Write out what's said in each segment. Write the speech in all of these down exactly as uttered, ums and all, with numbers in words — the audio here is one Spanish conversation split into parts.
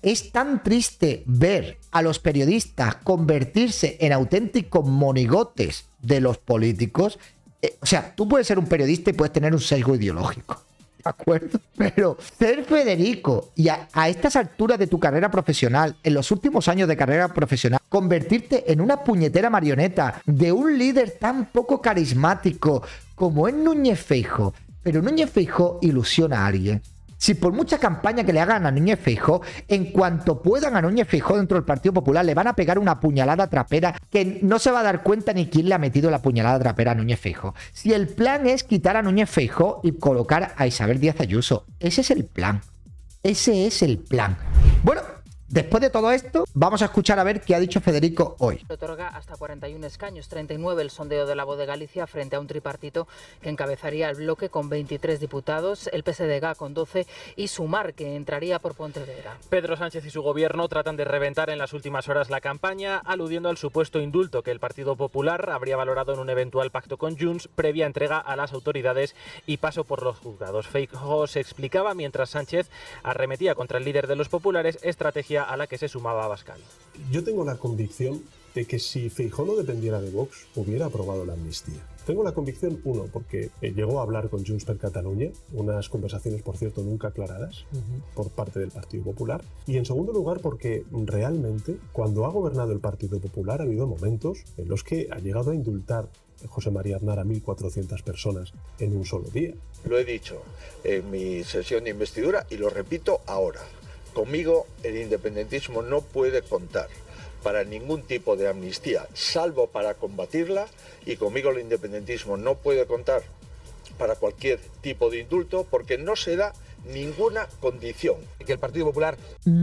es tan triste ver a los periodistas convertirse en auténticos monigotes de los políticos. Eh, o sea, tú puedes ser un periodista y puedes tener un sesgo ideológico, ¿de acuerdo? Pero ser Federico y a, a estas alturas de tu carrera profesional, en los últimos años de carrera profesional, convertirte en una puñetera marioneta de un líder tan poco carismático como es Núñez Feijóo. Pero Núñez Feijóo ilusiona a alguien. Si por mucha campaña que le hagan a Núñez Feijóo, en cuanto puedan a Núñez Feijóo dentro del Partido Popular, le van a pegar una puñalada trapera que no se va a dar cuenta ni quién le ha metido la puñalada trapera a Núñez Feijóo. Si el plan es quitar a Núñez Feijóo y colocar a Isabel Díaz Ayuso, ese es el plan. Ese es el plan. Bueno, después de todo esto, vamos a escuchar a ver qué ha dicho Federico hoy. Otorga hasta cuarenta y un escaños, treinta y nueve el sondeo de La Voz de Galicia frente a un tripartito que encabezaría el bloque con veintitrés diputados, el P S D G con doce y Sumar, que entraría por Pontevedra. Pedro Sánchez y su gobierno tratan de reventar en las últimas horas la campaña, aludiendo al supuesto indulto que el Partido Popular habría valorado en un eventual pacto con Junts, previa entrega a las autoridades y paso por los juzgados. Feijóo se explicaba mientras Sánchez arremetía contra el líder de los populares, estrategia a la que se sumaba Abascal. Yo tengo la convicción de que si Feijóo no dependiera de Vox, hubiera aprobado la amnistía. Tengo la convicción, uno, porque eh, llegó a hablar con Junts per Catalunya, unas conversaciones, por cierto, nunca aclaradas uh-huh. por parte del Partido Popular. Y en segundo lugar, porque realmente, cuando ha gobernado el Partido Popular, ha habido momentos en los que ha llegado a indultar José María Aznar a mil cuatrocientas personas en un solo día. Lo he dicho en mi sesión de investidura y lo repito ahora. Conmigo el independentismo no puede contar para ningún tipo de amnistía, salvo para combatirla, y conmigo el independentismo no puede contar para cualquier tipo de indulto porque no se da ninguna condición. Que el Partido Popular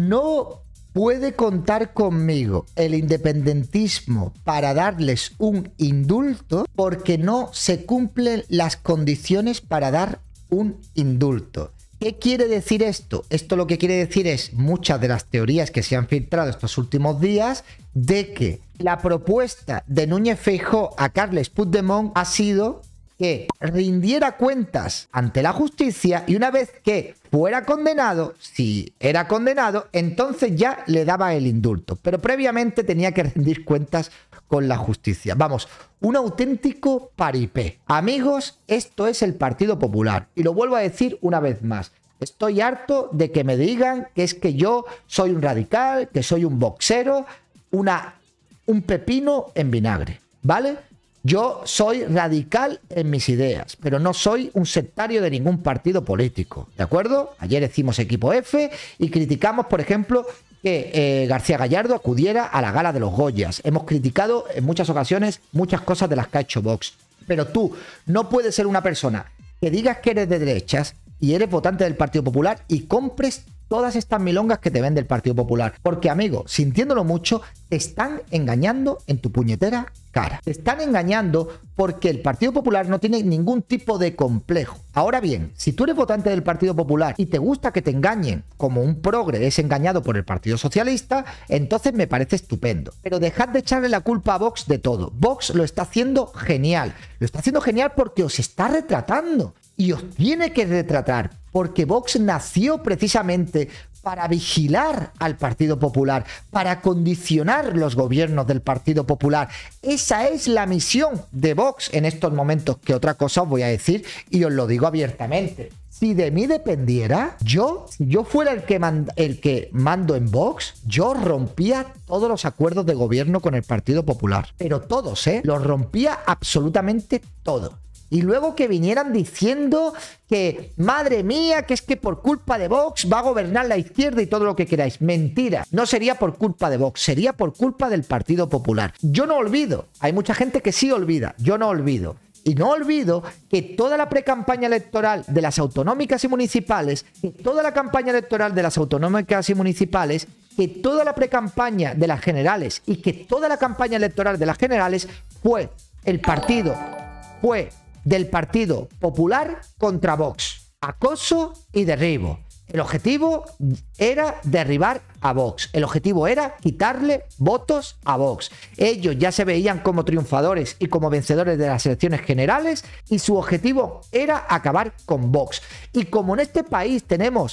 no puede contar conmigo el independentismo para darles un indulto porque no se cumplen las condiciones para dar un indulto. ¿Qué quiere decir esto? Esto lo que quiere decir es muchas de las teorías que se han filtrado estos últimos días de que la propuesta de Núñez Feijóo a Carles Puigdemont ha sido que rindiera cuentas ante la justicia y una vez que fuera condenado, si era condenado, entonces ya le daba el indulto. Pero previamente tenía que rendir cuentas con la justicia. Vamos, un auténtico paripé. Amigos, esto es el Partido Popular. Y lo vuelvo a decir una vez más. Estoy harto de que me digan que es que yo soy un radical, que soy un boxero, una, un pepino en vinagre, ¿vale? Yo soy radical en mis ideas, pero no soy un sectario de ningún partido político, ¿de acuerdo? Ayer hicimos equipo F y criticamos, por ejemplo, que eh, García Gallardo acudiera a la gala de los Goyas. Hemos criticado en muchas ocasiones muchas cosas de las que ha hecho Vox. Pero tú no puedes ser una persona que digas que eres de derechas y eres votante del Partido Popular y compres todas estas milongas que te vende el Partido Popular. Porque, amigo, sintiéndolo mucho, te están engañando en tu puñetera cara. Te están engañando porque el Partido Popular no tiene ningún tipo de complejo. Ahora bien, si tú eres votante del Partido Popular y te gusta que te engañen como un progre es engañado por el Partido Socialista, entonces me parece estupendo. Pero dejad de echarle la culpa a Vox de todo. Vox lo está haciendo genial. Lo está haciendo genial porque os está retratando. Y os tiene que retratar, porque Vox nació precisamente para vigilar al Partido Popular, para condicionar los gobiernos del Partido Popular. Esa es la misión de Vox en estos momentos, que otra cosa os voy a decir y os lo digo abiertamente. Si de mí dependiera, yo, si yo fuera el que, mand el que mando en Vox, yo rompía todos los acuerdos de gobierno con el Partido Popular. Pero todos, ¿eh? Los rompía absolutamente todo. Y luego que vinieran diciendo que, madre mía, que es que por culpa de Vox va a gobernar la izquierda y todo lo que queráis. Mentira, no sería por culpa de Vox, sería por culpa del Partido Popular. Yo no olvido, hay mucha gente que sí olvida, yo no olvido. Y no olvido que toda la precampaña electoral de las autonómicas y municipales, que toda la campaña electoral de las autonómicas y municipales, que toda la precampaña de las generales y que toda la campaña electoral de las generales fue el partido, fue... del Partido Popular contra Vox. Acoso y derribo. El objetivo era derribar a Vox. El objetivo era quitarle votos a Vox. Ellos ya se veían como triunfadores y como vencedores de las elecciones generales y su objetivo era acabar con Vox. Y como en este país tenemos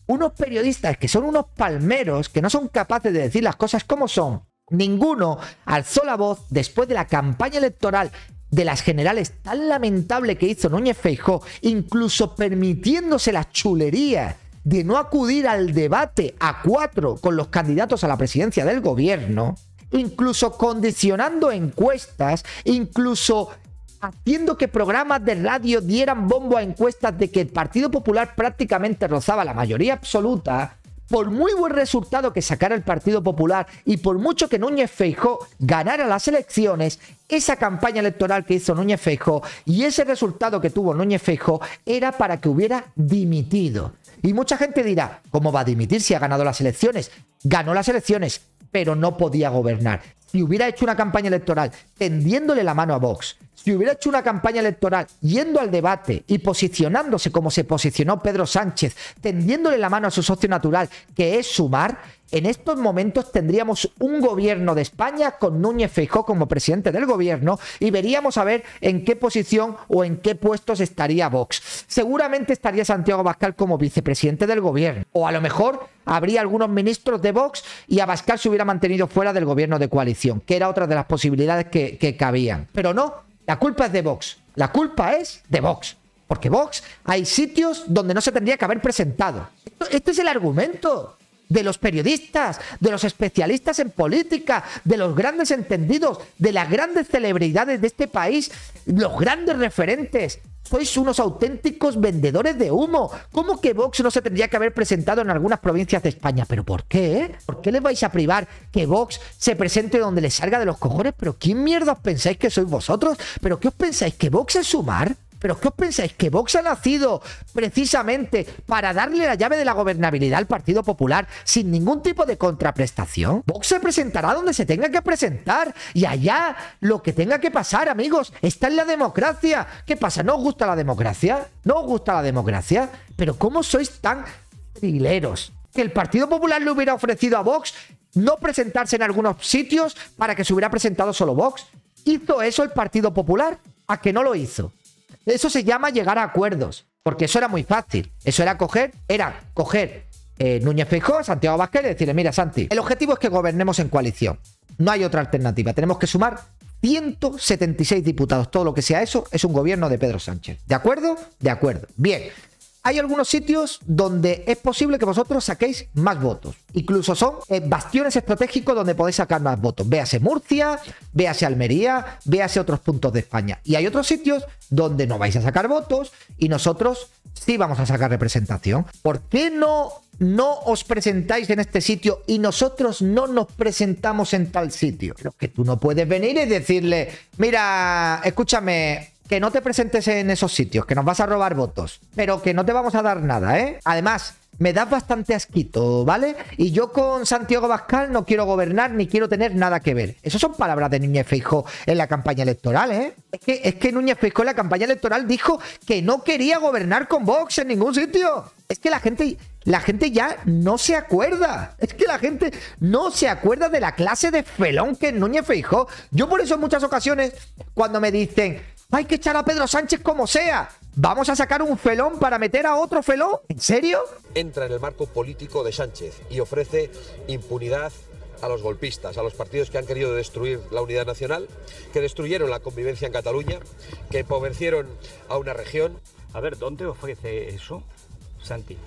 unos periodistas que son unos palmeros, que no son capaces de decir las cosas como son. Ninguno alzó la voz después de la campaña electoral de las generales tan lamentable que hizo Núñez Feijóo, incluso permitiéndose la chulería de no acudir al debate a cuatro con los candidatos a la presidencia del gobierno, incluso condicionando encuestas, incluso haciendo que programas de radio dieran bombo a encuestas de que el Partido Popular prácticamente rozaba la mayoría absoluta. Por muy buen resultado que sacara el Partido Popular y por mucho que Núñez Feijóo ganara las elecciones, esa campaña electoral que hizo Núñez Feijóo y ese resultado que tuvo Núñez Feijóo era para que hubiera dimitido. Y mucha gente dirá, ¿cómo va a dimitir si ha ganado las elecciones? Ganó las elecciones, pero no podía gobernar. Si hubiera hecho una campaña electoral tendiéndole la mano a Vox, si hubiera hecho una campaña electoral yendo al debate y posicionándose como se posicionó Pedro Sánchez, tendiéndole la mano a su socio natural, que es Sumar, en estos momentos tendríamos un gobierno de España con Núñez Feijóo como presidente del gobierno y veríamos a ver en qué posición o en qué puestos estaría Vox. Seguramente estaría Santiago Abascal como vicepresidente del gobierno, o a lo mejor habría algunos ministros de Vox y Abascal se hubiera mantenido fuera del gobierno de coalición, que era otra de las posibilidades que, que cabían. Pero no, la culpa es de Vox, la culpa es de Vox. Porque Vox hay sitios donde no se tendría que haber presentado. Esto, este es el argumento de los periodistas, de los especialistas en política, de los grandes entendidos, de las grandes celebridades de este país, los grandes referentes. Sois unos auténticos vendedores de humo. ¿Cómo que Vox no se tendría que haber presentado en algunas provincias de España? ¿Pero por qué? ¿Por qué les vais a privar que Vox se presente donde les salga de los cojones? ¿Pero quién mierda os pensáis que sois vosotros? ¿Pero qué os pensáis? ¿Que Vox es Sumar? ¿Pero qué os pensáis? ¿Que Vox ha nacido precisamente para darle la llave de la gobernabilidad al Partido Popular sin ningún tipo de contraprestación? Vox se presentará donde se tenga que presentar y allá lo que tenga que pasar, amigos. Está en la democracia. ¿Qué pasa? ¿No os gusta la democracia? ¿No os gusta la democracia? ¿Pero cómo sois tan trileros? Que el Partido Popular le hubiera ofrecido a Vox no presentarse en algunos sitios para que se hubiera presentado solo Vox. ¿Hizo eso el Partido Popular? ¿A que no lo hizo? Eso se llama llegar a acuerdos, porque eso era muy fácil. Eso era coger, era coger eh, Núñez Feijóo, Santiago Abascal y decirle, mira Santi, el objetivo es que gobernemos en coalición. No hay otra alternativa. Tenemos que sumar ciento setenta y seis diputados. Todo lo que sea eso es un gobierno de Pedro Sánchez. ¿De acuerdo? De acuerdo. Bien. Hay algunos sitios donde es posible que vosotros saquéis más votos. Incluso son eh, bastiones estratégicos donde podéis sacar más votos. Véase Murcia, véase Almería, véase otros puntos de España. Y hay otros sitios donde no vais a sacar votos y nosotros sí vamos a sacar representación. ¿Por qué no, no os presentáis en este sitio y nosotros no nos presentamos en tal sitio? Pero que tú no puedes venir y decirle, mira, escúchame, que no te presentes en esos sitios, que nos vas a robar votos, pero que no te vamos a dar nada, ¿eh? Además, me das bastante asquito, ¿vale? Y yo con Santiago Abascal no quiero gobernar ni quiero tener nada que ver. Esas son palabras de Núñez Feijóo en la campaña electoral, ¿eh? Es que, es que Núñez Feijóo en la campaña electoral dijo que no quería gobernar con Vox en ningún sitio. Es que la gente... La gente ya no se acuerda. Es que la gente no se acuerda de la clase de felón que es Núñez Feijóo. Yo por eso en muchas ocasiones, cuando me dicen hay que echar a Pedro Sánchez como sea, vamos a sacar un felón para meter a otro felón, ¿en serio? Entra en el marco político de Sánchez y ofrece impunidad a los golpistas, a los partidos que han querido destruir la unidad nacional, que destruyeron la convivencia en Cataluña, que empobrecieron a una región. A ver, ¿dónde ofrece eso, Santi?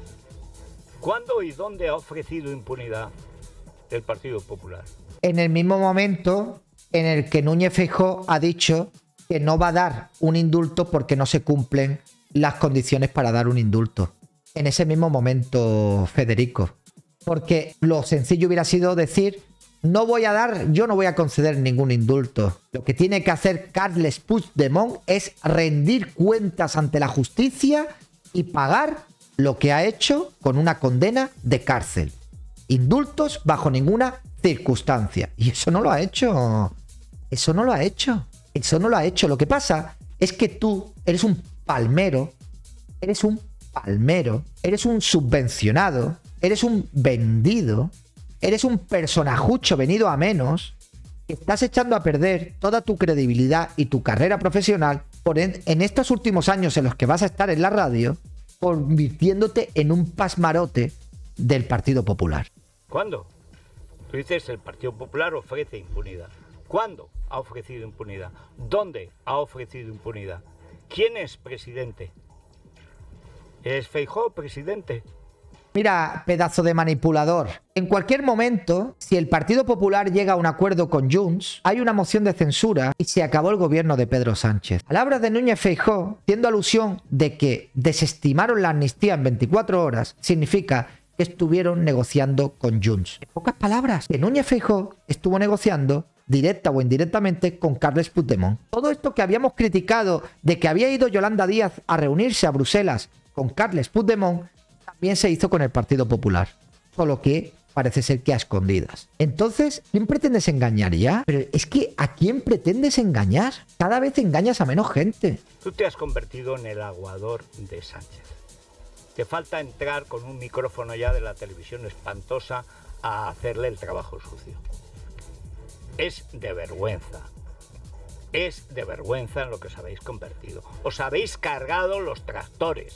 ¿Cuándo y dónde ha ofrecido impunidad el Partido Popular? En el mismo momento en el que Núñez Feijóo ha dicho que no va a dar un indulto porque no se cumplen las condiciones para dar un indulto. En ese mismo momento, Federico. Porque lo sencillo hubiera sido decir, no voy a dar, yo no voy a conceder ningún indulto. Lo que tiene que hacer Carles Puigdemont es rendir cuentas ante la justicia y pagar lo que ha hecho con una condena de cárcel. Indultos bajo ninguna circunstancia. Y eso no lo ha hecho. Eso no lo ha hecho. Eso no lo ha hecho. Lo que pasa es que tú eres un palmero. Eres un palmero. Eres un subvencionado. Eres un vendido. Eres un personajucho venido a menos. Estás echando a perder toda tu credibilidad y tu carrera profesional por en, en estos últimos años en los que vas a estar en la radio, convirtiéndote en un pasmarote del Partido Popular. ¿Cuándo? Tú dices el Partido Popular ofrece impunidad. ¿Cuándo ha ofrecido impunidad? ¿Dónde ha ofrecido impunidad? ¿Quién es presidente? ¿Es Feijóo presidente? Mira, pedazo de manipulador. En cualquier momento, si el Partido Popular llega a un acuerdo con Junts, hay una moción de censura y se acabó el gobierno de Pedro Sánchez. Palabras de Núñez Feijóo, haciendo alusión de que desestimaron la amnistía en veinticuatro horas, significa que estuvieron negociando con Junts. En pocas palabras, que Núñez Feijóo estuvo negociando directa o indirectamente con Carles Puigdemont. Todo esto que habíamos criticado de que había ido Yolanda Díaz a reunirse a Bruselas con Carles Puigdemont, también se hizo con el Partido Popular, solo que parece ser que a escondidas. Entonces, ¿quién pretendes engañar ya? Pero es que ¿a quién pretendes engañar? Cada vez engañas a menos gente. Tú te has convertido en el aguador de Sánchez. Te falta entrar con un micrófono ya de la televisión espantosa a hacerle el trabajo sucio. Es de vergüenza. Es de vergüenza en lo que os habéis convertido. Os habéis cargado los tractores.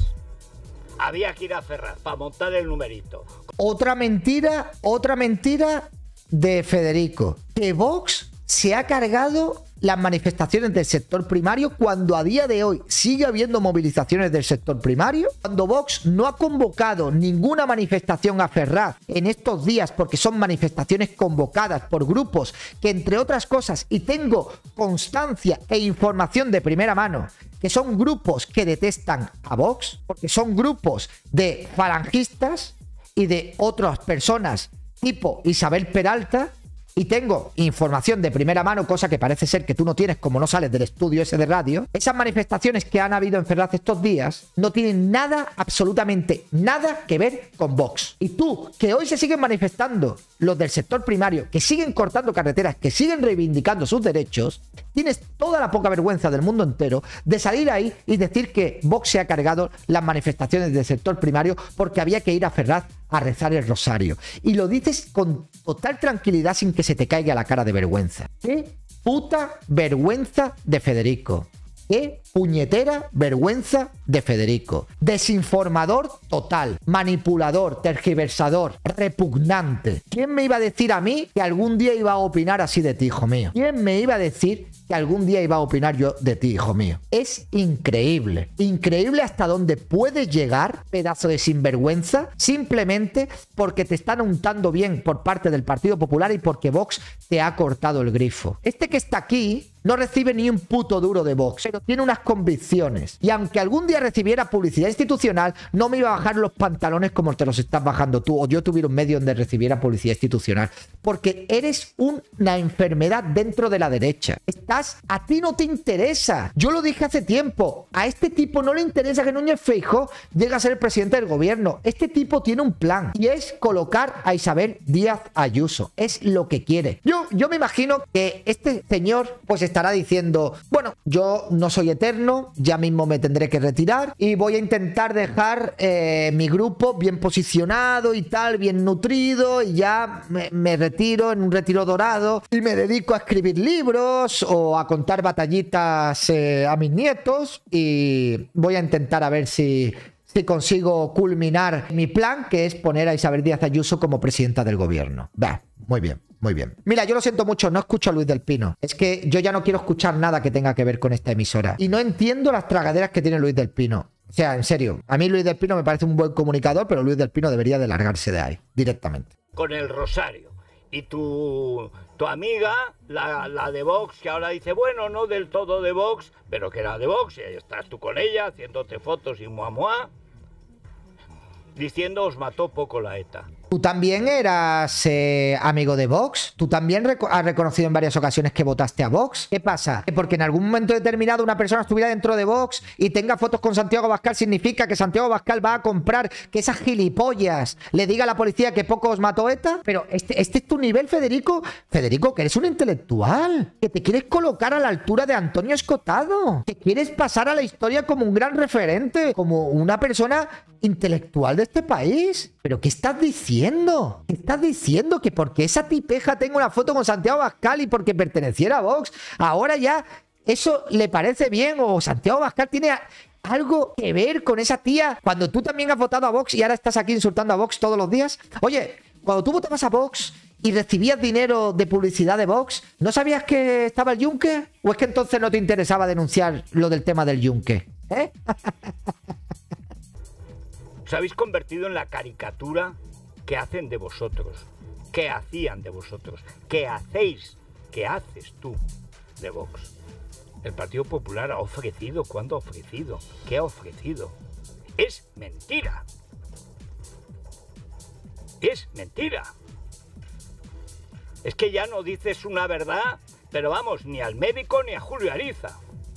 Había que ir a Ferraz para montar el numerito. Otra mentira, otra mentira de Federico. Que Vox se ha cargado las manifestaciones del sector primario cuando a día de hoy sigue habiendo movilizaciones del sector primario. Cuando Vox no ha convocado ninguna manifestación a Ferraz en estos días porque son manifestaciones convocadas por grupos que, entre otras cosas, y tengo constancia e información de primera mano, que son grupos que detestan a Vox, porque son grupos de falangistas y de otras personas tipo Isabel Peralta, y tengo información de primera mano, cosa que parece ser que tú no tienes como no sales del estudio ese de radio. Esas manifestaciones que han habido en Ferraz estos días no tienen nada, absolutamente nada que ver con Vox. Y tú, que hoy se siguen manifestando los del sector primario, que siguen cortando carreteras, que siguen reivindicando sus derechos, tienes toda la poca vergüenza del mundo entero de salir ahí y decir que Vox se ha cargado las manifestaciones del sector primario porque había que ir a Ferraz a rezar el rosario. Y lo dices con total tranquilidad sin que se te caiga la cara de vergüenza. ¡Qué puta vergüenza de Federico! ¡Qué puñetera vergüenza de Federico! Desinformador total, manipulador, tergiversador, repugnante. ¿Quién me iba a decir a mí que algún día iba a opinar así de ti, hijo mío? ¿Quién me iba a decir que algún día iba a opinar yo de ti, hijo mío? Es increíble. Increíble hasta dónde puedes llegar, pedazo de sinvergüenza, simplemente porque te están untando bien por parte del Partido Popular y porque Vox te ha cortado el grifo. Este que está aquí no recibe ni un puto duro de Vox, pero tiene unas convicciones. Y aunque algún día recibiera publicidad institucional, no me iba a bajar los pantalones como te los estás bajando tú, o yo tuviera un medio donde recibiera publicidad institucional. Porque eres una enfermedad dentro de la derecha. Estás, a ti no te interesa. Yo lo dije hace tiempo. A este tipo no le interesa que Núñez Feijóo llegue a ser el presidente del gobierno. Este tipo tiene un plan y es colocar a Isabel Díaz Ayuso. Es lo que quiere. Yo, yo me imagino que este señor pues estará diciendo, bueno, yo no soy eterno, ya mismo me tendré que retirar y voy a intentar dejar eh, mi grupo bien posicionado y tal, bien nutrido, y ya me, me retiro en un retiro dorado y me dedico a escribir libros o a contar batallitas eh, a mis nietos, y voy a intentar a ver si... si consigo culminar mi plan, que es poner a Isabel Díaz Ayuso como presidenta del gobierno. Va, muy bien, muy bien. Mira, yo lo siento mucho, no escucho a Luis del Pino. Es que yo ya no quiero escuchar nada que tenga que ver con esta emisora. Y no entiendo las tragaderas que tiene Luis del Pino. O sea, en serio, a mí Luis del Pino me parece un buen comunicador, pero Luis del Pino debería de largarse de ahí, directamente. Con el rosario. Y tu, tu amiga, la, la de Vox, que ahora dice, bueno, no del todo de Vox, pero que era de Vox, y ahí estás tú con ella, haciéndote fotos y muah muah, diciendo os mató poco la ETA. Tú también eras eh, amigo de Vox. Tú también rec has reconocido en varias ocasiones que votaste a Vox. ¿Qué pasa? ¿Que porque en algún momento determinado una persona estuviera dentro de Vox y tenga fotos con Santiago Abascal significa que Santiago Abascal va a comprar que esas gilipollas le diga a la policía que poco os mató ETA? Pero este, este es tu nivel, Federico. Federico, que eres un intelectual, que te quieres colocar a la altura de Antonio Escotado, que quieres pasar a la historia como un gran referente, como una persona intelectual de este país. ¿Pero qué estás diciendo? ¿Qué estás diciendo? Que porque esa tipeja tenga una foto con Santiago Abascal y porque perteneciera a Vox, ahora ya eso le parece bien, o Santiago Abascal tiene algo que ver con esa tía cuando tú también has votado a Vox y ahora estás aquí insultando a Vox todos los días? Oye, cuando tú votabas a Vox y recibías dinero de publicidad de Vox, ¿no sabías que estaba el yunque? ¿O es que entonces no te interesaba denunciar lo del tema del yunque? ¿Eh? Os habéis convertido en la caricatura que hacen de vosotros, que hacían de vosotros, que hacéis, que haces tú de Vox. El Partido Popular ha ofrecido, ¿cuándo ha ofrecido? ¿Qué ha ofrecido? Es mentira. Es mentira. Es que ya no dices una verdad, pero vamos, ni al médico ni a Julio Ariza.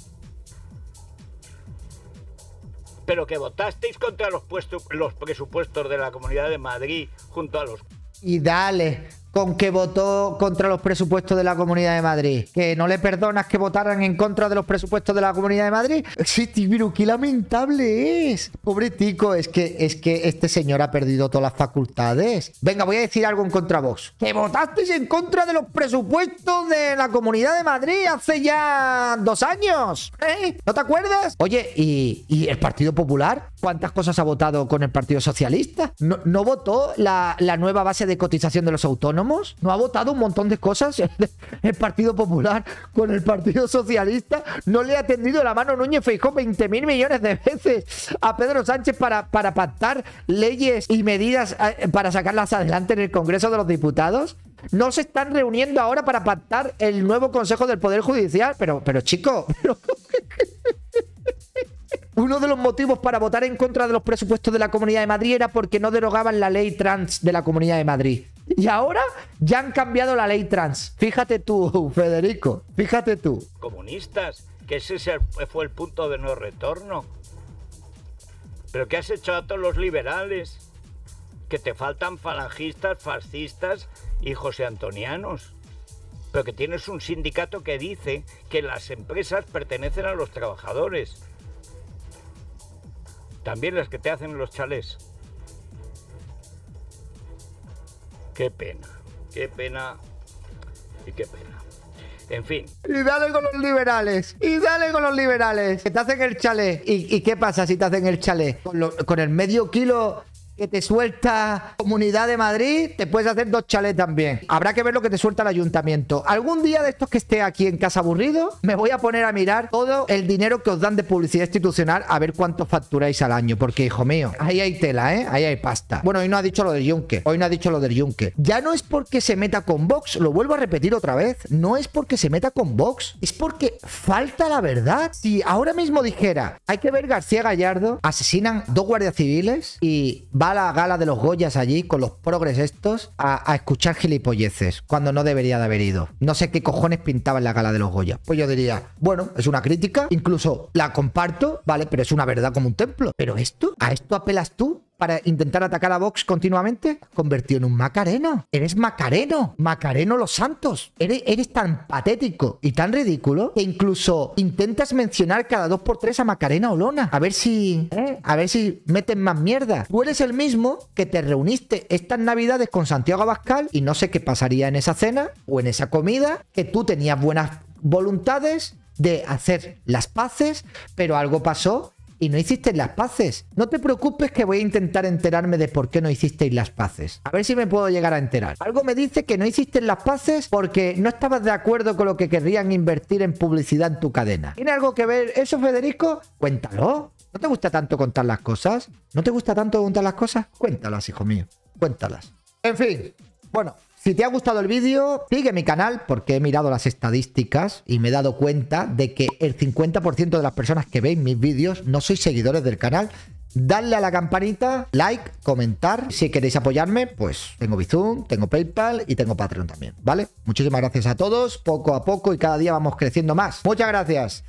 Pero que votasteis contra los, puestos, los presupuestos de la Comunidad de Madrid junto a los... Y dale, con que votó contra los presupuestos de la Comunidad de Madrid. ¿Que no le perdonas que votaran en contra de los presupuestos de la Comunidad de Madrid? Sí, pero qué lamentable es. Pobre tico, es que, es que este señor ha perdido todas las facultades. Venga, voy a decir algo en contra de Vox. Que votasteis en contra de los presupuestos de la Comunidad de Madrid hace ya dos años. ¿Eh? ¿No te acuerdas? Oye, ¿y, y el Partido Popular? ¿Cuántas cosas ha votado con el Partido Socialista? ¿No, no votó la, la nueva base de cotización de los autónomos? ¿No ha votado un montón de cosas el Partido Popular con el Partido Socialista? ¿No le ha tendido la mano Núñez Feijóo veinte mil millones de veces a Pedro Sánchez para, para pactar leyes y medidas para sacarlas adelante en el Congreso de los Diputados? ¿No se están reuniendo ahora para pactar el nuevo Consejo del Poder Judicial? Pero, pero chico... Pero... Uno de los motivos para votar en contra de los presupuestos de la Comunidad de Madrid era porque no derogaban la ley trans de la Comunidad de Madrid. Y ahora ya han cambiado la ley trans. Fíjate tú, Federico, fíjate tú. Comunistas, que ese fue el punto de no retorno. ¿Pero qué has hecho a todos los liberales? Que te faltan falangistas, fascistas y joseantonianos. Pero que tienes un sindicato que dice que las empresas pertenecen a los trabajadores. También las que te hacen los chalés. Qué pena, qué pena y qué pena. En fin. Y dale con los liberales, y dale con los liberales. Que te hacen el chalet. ¿Y, y qué pasa si te hacen el chalet? Con, lo, con el medio kilo que te suelta Comunidad de Madrid, te puedes hacer dos chalets también. Habrá que ver lo que te suelta el ayuntamiento. Algún día de estos que esté aquí en casa aburrido, me voy a poner a mirar todo el dinero que os dan de publicidad institucional, a ver cuánto facturáis al año. Porque, hijo mío, ahí hay tela, ¿eh? Ahí hay pasta. Bueno, hoy no ha dicho lo del yunque. Hoy no ha dicho lo del yunque. Ya no es porque se meta con Vox, lo vuelvo a repetir otra vez. No es porque se meta con Vox, es porque falta la verdad. Si ahora mismo dijera, hay que ver García Gallardo, asesinan dos guardias civiles y va a la gala de los Goyas allí con los progres estos a, a escuchar gilipolleces cuando no debería de haber ido. No sé qué cojones pintaba en la gala de los Goyas. Pues yo diría, bueno, es una crítica, incluso la comparto, vale, pero es una verdad como un templo. Pero esto, ¿a esto apelas tú? Para intentar atacar a Vox continuamente, convertido en un macareno. Eres macareno, macareno los santos. Eres, eres tan patético y tan ridículo que incluso intentas mencionar cada dos por tres a Macarena Olona. A ver si, ¿eh? a ver si meten más mierda. Tú eres el mismo que te reuniste estas navidades con Santiago Abascal y no sé qué pasaría en esa cena o en esa comida, que tú tenías buenas voluntades de hacer las paces, pero algo pasó y no hicisteis las paces. No te preocupes que voy a intentar enterarme de por qué no hicisteis las paces. A ver si me puedo llegar a enterar. Algo me dice que no hicisteis las paces porque no estabas de acuerdo con lo que querrían invertir en publicidad en tu cadena. ¿Tiene algo que ver eso, Federico? Cuéntalo. ¿No te gusta tanto contar las cosas? ¿No te gusta tanto contar las cosas? Cuéntalas, hijo mío. Cuéntalas. En fin. Bueno. Si te ha gustado el vídeo, sigue mi canal porque he mirado las estadísticas y me he dado cuenta de que el cincuenta por ciento de las personas que veis mis vídeos no sois seguidores del canal. Dadle a la campanita, like, comentar. Si queréis apoyarme, pues tengo Bizum, tengo PayPal y tengo Patreon también, ¿vale? Muchísimas gracias a todos, poco a poco y cada día vamos creciendo más. Muchas gracias.